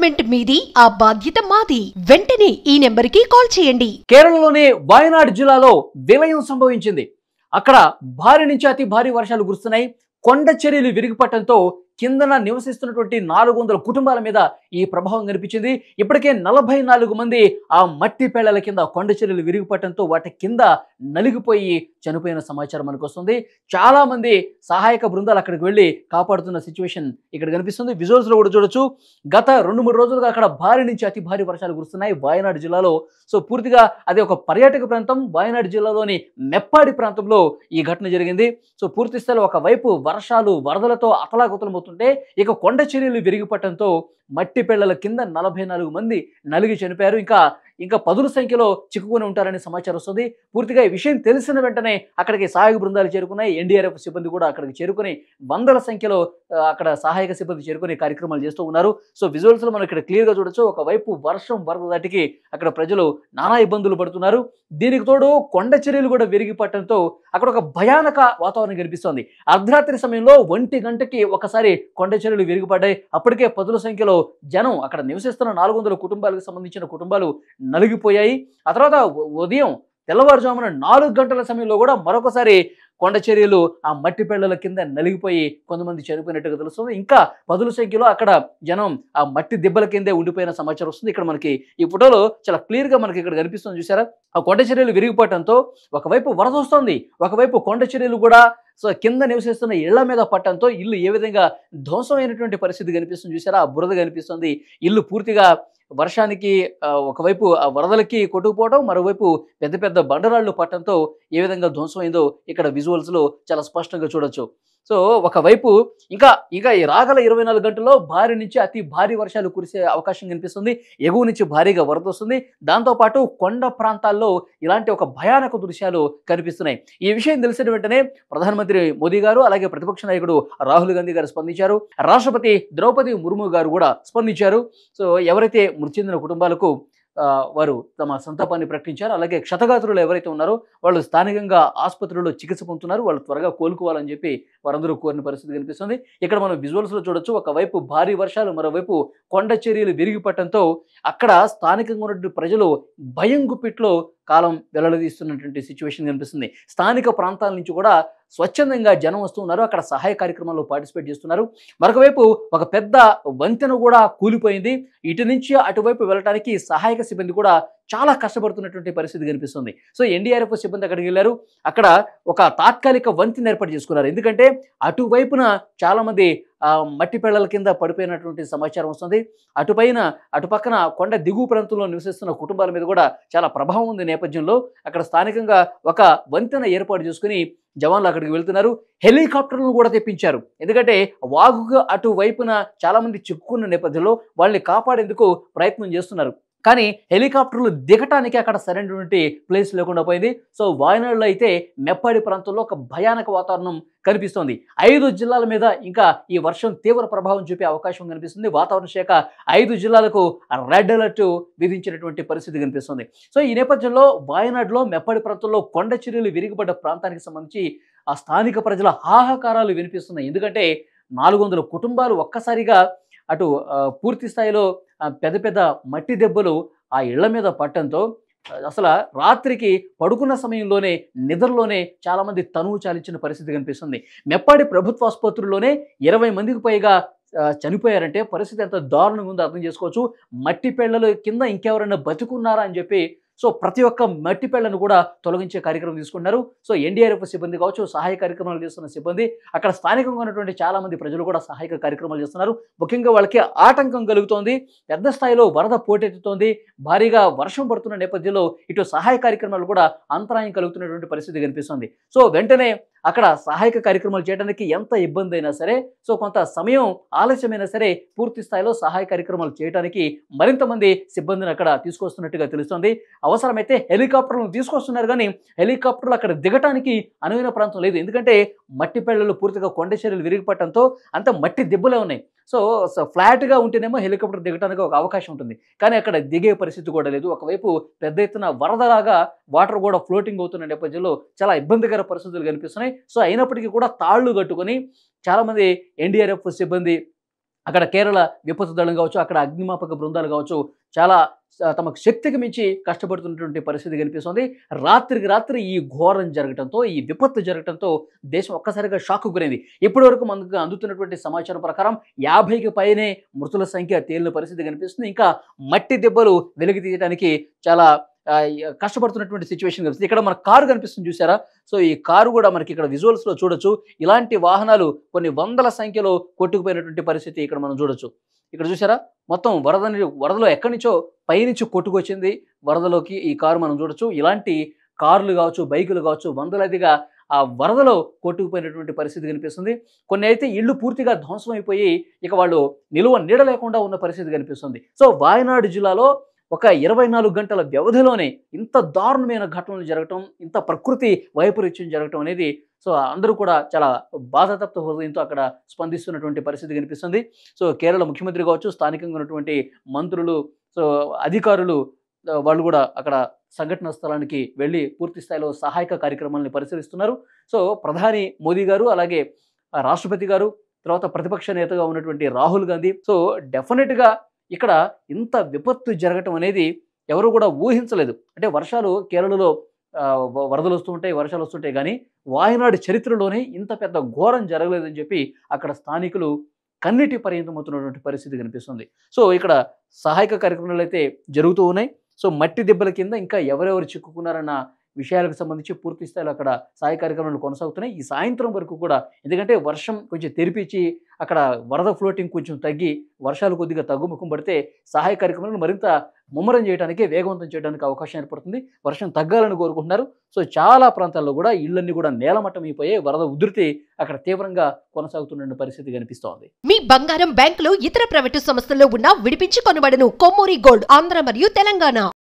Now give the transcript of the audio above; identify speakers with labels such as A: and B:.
A: Investment మీది, ఆ బాధ్యత మాది. వెంటనే ఈ నెంబర్కి కాల్ చేయండి.
B: కేరళలోని వయనాడ్ జిల్లాలో విలయం సంభవించింది. అక్కడ భారీ నుంచి అతి భారీ వర్షాలు కురుస్తున్నాయి. కొండ చర్యలు విరిగిపడటంతో కిందన నివసిస్తున్నటువంటి 400 కుటుంబాల మీద ఈ ప్రభావం కనిపించింది. ఇప్పటికే 44 మంది ఆ మట్టి పేళ్ల కింద కొండ చర్యలు విరిగిపడటంతో వాటి కింద నలిగిపోయి చనిపోయిన సమాచారం మనకు వస్తుంది. చాలా మంది సహాయక బృందాలు అక్కడికి వెళ్ళి కాపాడుతున్న సిచ్యువేషన్ ఇక్కడ కనిపిస్తుంది. విజువల్స్ లో కూడా చూడొచ్చు. గత 2-3 రోజులుగా అక్కడ భారీ నుంచి అతి భారీ వర్షాలు కురుస్తున్నాయి వయనాడ్ జిల్లాలో. సో పూర్తిగా అది ఒక పర్యాటక ప్రాంతం. వయనాడ్ జిల్లాలోని మెప్పాడి ప్రాంతంలో ఈ ఘటన జరిగింది. సో పూర్తి స్థాయిలో ఒకవైపు వర్షాలు వరదలతో అతలాకుతలమవుతుంటే, ఇక కొండ చర్యలు విరిగిపడటంతో మట్టి పెళ్లల కింద 44 మంది నలిగి చనిపోయారు. ఇంకా పదుల సంఖ్యలో చిక్కుకొని ఉంటారని సమాచారం వస్తుంది. పూర్తిగా ఈ విషయం తెలిసిన వెంటనే అక్కడికి సహాయక బృందాలు చేరుకున్నాయి. ఎన్డీఆర్ఎఫ్ సిబ్బంది కూడా అక్కడికి చేరుకుని వందల సంఖ్యలో అక్కడ సహాయక సిబ్బంది చేరుకుని కార్యక్రమాలు చేస్తూ ఉన్నారు. సో విజువల్స్ లో మనం ఇక్కడ క్లియర్ గా చూడొచ్చు. ఒకవైపు వర్షం వరద దాటికి అక్కడ ప్రజలు నానా ఇబ్బందులు పడుతున్నారు. దీనికి తోడు కొండ చర్యలు కూడా విరిగిపడటంతో అక్కడ ఒక భయానక వాతావరణం కనిపిస్తోంది. అర్ధరాత్రి సమయంలో 1 గంటకి ఒకసారి కొండ చర్యలు విరిగిపడ్డాయి. అప్పటికే పదుల సంఖ్యలో జనం అక్కడ నివసిస్తున్న 400 కుటుంబాలకు సంబంధించిన కుటుంబాలు నలిగిపోయాయి. ఆ తర్వాత ఉదయం తెల్లవారుజామున 4 గంటల సమయంలో కూడా మరొకసారి కొండ చర్యలు ఆ మట్టి పెళ్లల కింద నలిగిపోయి కొంతమంది చనిపోయినట్టుగా తెలుస్తుంది. ఇంకా పదుల సంఖ్యలో అక్కడ జనం ఆ మట్టి దిబ్బల కిందే ఉండిపోయిన సమాచారం వస్తుంది. ఇక్కడ మనకి ఈ ఫోటోలో చాలా క్లియర్ గా మనకి ఇక్కడ కనిపిస్తుంది. చూసారా, ఆ కొండ చర్యలు విరిగిపోవటంతో ఒకవైపు వరద వస్తుంది, ఒకవైపు కొండ చర్యలు కూడా సో కింద నివసిస్తున్న ఇళ్ల మీద పట్టడంతో ఇల్లు ఏ విధంగా ధ్వంసమైనటువంటి పరిస్థితి కనిపిస్తుంది. చూసారా, ఆ బురద కనిపిస్తుంది. ఇల్లు పూర్తిగా వర్షానికి ఒకవైపు ఆ వరదలకి కొట్టుకుపోవడం, మరోవైపు పెద్ద పెద్ద బండరాళ్లు పట్టడంతో ఏ విధంగా ధ్వంసమైందో ఇక్కడ విజువల్స్ లో చాలా స్పష్టంగా చూడొచ్చు. సో ఒకవైపు ఇంకా ఈ రాగల 24 గంటల్లో భారీ నుంచి అతి భారీ వర్షాలు కురిసే అవకాశం కనిపిస్తుంది. ఎగువ నుంచి భారీగా వరద వస్తుంది. దాంతోపాటు కొండ ప్రాంతాల్లో ఇలాంటి ఒక భయానక దృశ్యాలు కనిపిస్తున్నాయి. ఈ విషయం తెలిసిన వెంటనే ప్రధానమంత్రి మోదీ గారు, అలాగే ప్రతిపక్ష నాయకుడు రాహుల్ గాంధీ గారు స్పందించారు. రాష్ట్రపతి ద్రౌపది ముర్ము గారు కూడా స్పందించారు. సో ఎవరైతే మృతి చెందిన కుటుంబాలకు వారు తమ సంతాపాన్ని ప్రకటించారు. అలాగే క్షతగాత్రులు ఎవరైతే ఉన్నారో వాళ్ళు స్థానికంగా ఆసుపత్రుల్లో చికిత్స పొందుతున్నారు. వాళ్ళు త్వరగా కోలుకోవాలని చెప్పి వారందరూ కోరిన పరిస్థితి కనిపిస్తుంది. ఇక్కడ మనం విజువల్స్ లో చూడొచ్చు. ఒకవైపు భారీ వర్షాలు, మరోవైపు కొండ చర్యలు విరిగిపడటంతో అక్కడ స్థానికంగా ఉన్నటువంటి ప్రజలు భయం గుప్పిట్లో కాలం వెల్లడదీస్తున్నటువంటి సిచ్యువేషన్ కనిపిస్తుంది. స్థానిక ప్రాంతాల నుంచి కూడా స్వచ్ఛందంగా జనం వస్తున్నారు. అక్కడ సహాయ కార్యక్రమాల్లో పార్టిసిపేట్ చేస్తున్నారు. మరొకవైపు ఒక పెద్ద వంతెన కూడా కూలిపోయింది. ఇటు నుంచి అటువైపు వెళ్ళడానికి సహాయక సిబ్బంది కూడా చాలా కష్టపడుతున్నటువంటి పరిస్థితి కనిపిస్తుంది. సో ఎన్డీఆర్ఎఫ్ సిబ్బంది అక్కడికి వెళ్ళారు. అక్కడ ఒక తాత్కాలిక వంతెన ఏర్పాటు చేసుకున్నారు. ఎందుకంటే అటువైపున చాలా మంది మట్టి పెళ్లల కింద పడిపోయినటువంటి సమాచారం వస్తుంది. అటుపక్కన కొండ దిగువ ప్రాంతంలో నివసిస్తున్న కుటుంబాల మీద కూడా చాలా ప్రభావం ఉంది. నేపథ్యంలో అక్కడ స్థానికంగా ఒక వంతెన ఏర్పాటు చేసుకుని జవాన్లు అక్కడికి వెళ్తున్నారు. హెలికాప్టర్లను కూడా తెప్పించారు. ఎందుకంటే వాగుగా అటువైపున చాలా మంది చిక్కుకున్న నేపథ్యంలో వాళ్ళని కాపాడేందుకు ప్రయత్నం చేస్తున్నారు. కానీ హెలికాప్టర్లు దిగటానికి అక్కడ సరైనటువంటి ప్లేస్ లేకుండా పోయింది. సో వాయనాడులో అయితే మెప్పాడి ప్రాంతంలో ఒక భయానక వాతావరణం కనిపిస్తోంది. 5 జిల్లాల మీద ఇంకా ఈ వర్షం తీవ్ర ప్రభావం చూపే అవకాశం కనిపిస్తుంది. వాతావరణ శాఖ 5 జిల్లాలకు రెడ్ అలర్ట్ విధించినటువంటి పరిస్థితి కనిపిస్తుంది. సో ఈ నేపథ్యంలో వాయనాడులో మెప్పాడి ప్రాంతంలో కొండ చర్యలు విరిగిపడ్డ ప్రాంతానికి సంబంధించి ఆ స్థానిక ప్రజల హాహాకారాలు వినిపిస్తున్నాయి. ఎందుకంటే 400 కుటుంబాలు ఒక్కసారిగా అటు పూర్తి స్థాయిలో పెద్ద పెద్ద మట్టి దెబ్బలు ఆ ఇళ్ల మీద పట్టడంతో అసలు రాత్రికి పడుకున్న సమయంలోనే నిద్రలోనే చాలా మంది తనువు చాలించిన పరిస్థితి కనిపిస్తుంది. మెప్పాడి ప్రభుత్వ ఆసుపత్రుల్లోనే 20 మందికి పైగా చనిపోయారంటే పరిస్థితి ఎంత దారుణంగా ఉందో అర్థం చేసుకోవచ్చు. మట్టి పెళ్లల కింద ఇంకెవరైనా బతుకున్నారా అని చెప్పి సో ప్రతి ఒక్క మట్టి పెళ్లను కూడా తొలగించే కార్యక్రమం తీసుకున్నారు. సో ఎన్డీఆర్ఎఫ్ సిబ్బంది కావచ్చు, సహాయ కార్యక్రమాలు చేస్తున్న సిబ్బంది, అక్కడ స్థానికంగా ఉన్నటువంటి చాలా మంది ప్రజలు కూడా సహాయక కార్యక్రమాలు చేస్తున్నారు. ముఖ్యంగా వాళ్ళకి ఆటంకం కలుగుతోంది. పెద్ద స్థాయిలో వరద పోటెత్తుతోంది. భారీగా వర్షం పడుతున్న నేపథ్యంలో ఇటు సహాయ కార్యక్రమాలు కూడా అంతరాయం కలుగుతున్నటువంటి పరిస్థితి కనిపిస్తుంది. సో వెంటనే అక్కడ సహాయక కార్యక్రమాలు చేయడానికి ఎంత ఇబ్బంది అయినా సరే, సో కొంత సమయం ఆలస్యమైనా సరే పూర్తి స్థాయిలో సహాయ కార్యక్రమాలు చేయడానికి మరింత మంది సిబ్బందిని అక్కడ తీసుకొస్తున్నట్టుగా తెలుస్తోంది. అవసరమైతే హెలికాప్టర్లను తీసుకొస్తున్నారు, కానీ హెలికాప్టర్లు అక్కడ దిగటానికి అనువైన ప్రాంతం లేదు. ఎందుకంటే మట్టి పెళ్లలు పూర్తిగా కొండ చర్యలు విరిగిపడటంతో అంత మట్టి దిబ్బలే ఉన్నాయి. సో ఫ్లాట్గా ఉంటేనేమో హెలికాప్టర్ దిగడానికి ఒక అవకాశం ఉంటుంది, కానీ అక్కడ దిగే పరిస్థితి కూడా లేదు. ఒకవైపు పెద్ద ఎత్తున వరదలాగా వాటర్ కూడా ఫ్లోటింగ్ అవుతున్న నేపథ్యంలో చాలా ఇబ్బందికర పరిస్థితులు కనిపిస్తున్నాయి. సో అయినప్పటికీ కూడా తాళ్లు కట్టుకొని చాలామంది ఎన్డీఆర్ఎఫ్ సిబ్బంది అక్కడ కేరళ విపత్తు దళం కావచ్చు, అక్కడ అగ్నిమాపక బృందాలు కావచ్చు, చాలా తమకు శక్తికి మించి కష్టపడుతున్నటువంటి పరిస్థితి కనిపిస్తుంది. రాత్రికి రాత్రి ఈ ఘోరం జరగటంతో, ఈ విపత్తు జరగటంతో దేశం ఒక్కసారిగా షాక్‌కు గురైంది. ఇప్పటివరకు మనకు అందుతున్నటువంటి సమాచారం ప్రకారం 50కి పైనే మృతుల సంఖ్య తేలిన పరిస్థితి కనిపిస్తుంది. ఇంకా మట్టి దెబ్బలు వెలికి తీయడానికి చాలా కష్టపడుతున్నటువంటి సిచ్యువేషన్ కనిపిస్తుంది. ఇక్కడ మన కారు కనిపిస్తుంది చూసారా? సో ఈ కారు కూడా మనకి ఇక్కడ విజువల్స్‌లో చూడొచ్చు. ఇలాంటి వాహనాలు కొన్ని వందల సంఖ్యలో కొట్టుకుపోయినటువంటి పరిస్థితి ఇక్కడ మనం చూడొచ్చు. ఇక్కడ చూసారా? మొత్తం వరదలో ఎక్కడి నుంచో పైనుంచి కొట్టుకొచ్చింది వరదలోకి ఈ కారు మనం చూడొచ్చు. ఇలాంటి కార్లు కావచ్చు, బైకులు కావచ్చు వందలాదిగా ఆ వరదలో కొట్టుకుపోయినటువంటి పరిస్థితి కనిపిస్తుంది. కొన్ని అయితే ఇళ్ళు పూర్తిగా ధ్వంసం అయిపోయి ఇక వాళ్ళు నిలువ నీడ లేకుండా ఉన్న పరిస్థితి కనిపిస్తుంది. సో వాయనాడు జిల్లాలో ఒక 24 గంటల వ్యవధిలోనే ఇంత దారుణమైన ఘటనలు జరగటం, ఇంత ప్రకృతి వైపరీత్యం జరగటం అనేది సో అందరూ కూడా చాలా బాధాతప్త హృదయంతో అక్కడ స్పందిస్తున్నటువంటి పరిస్థితి కనిపిస్తుంది. సో కేరళ ముఖ్యమంత్రి కావచ్చు, స్థానికంగా ఉన్నటువంటి మంత్రులు, సో అధికారులు వాళ్ళు కూడా అక్కడ సంఘటన స్థలానికి వెళ్ళి పూర్తి స్థాయిలో సహాయక కార్యక్రమాలను పరిశీలిస్తున్నారు. సో ప్రధాని మోదీ గారు, అలాగే రాష్ట్రపతి గారు, తర్వాత ప్రతిపక్ష నేతగా ఉన్నటువంటి రాహుల్ గాంధీ, సో డెఫినెట్‌గా ఇక్కడ ఇంత విపత్తు జరగటం అనేది ఎవరు కూడా ఊహించలేదు. అంటే వర్షాలు కేరళలో వరదలు వస్తూ ఉంటాయి, వర్షాలు వస్తుంటాయి, కానీ వాయనాడు చరిత్రలోనే ఇంత పెద్ద ఘోరం జరగలేదని చెప్పి అక్కడ స్థానికులు కన్నీటి పర్యంతమవుతున్నటువంటి పరిస్థితి కనిపిస్తుంది. సో ఇక్కడ సహాయక కార్యక్రమాలు అయితే జరుగుతూ ఉన్నాయి. సో మట్టి దెబ్బల కింద ఇంకా ఎవరెవరు చిక్కుకున్నారన్న విషయాలకు సంబంధించి పూర్తి స్థాయిలో అక్కడ సహాయ కార్యక్రమాలు కొనసాగుతున్నాయి. ఈ సాయంత్రం వరకు కూడా, ఎందుకంటే వర్షం కొంచెం తెరిపించి అక్కడ వరద ఫ్లోటింగ్ కొంచెం తగ్గి వర్షాలు కొద్దిగా తగ్గుముఖం పడితే సహాయ కార్యక్రమాలను మరింత ముమ్మరం చేయడానికి, వేగవంతం చేయడానికి అవకాశం ఏర్పడుతుంది. వర్షం తగ్గాలని కోరుకుంటున్నారు. సో చాలా ప్రాంతాల్లో కూడా ఇళ్లన్నీ కూడా నేలమట్టం అయిపోయి వరద ఉధృతి అక్కడ తీవ్రంగా కొనసాగుతున్న పరిస్థితి కనిపిస్తోంది.
A: మీ బంగారం బ్యాంకులో ఇతర ప్రైవేటు సంస్థల్లో ఉన్న విడిపించి కొనబడను. కొమ్మూరి గోల్డ్, ఆంధ్ర మరియు తెలంగాణ.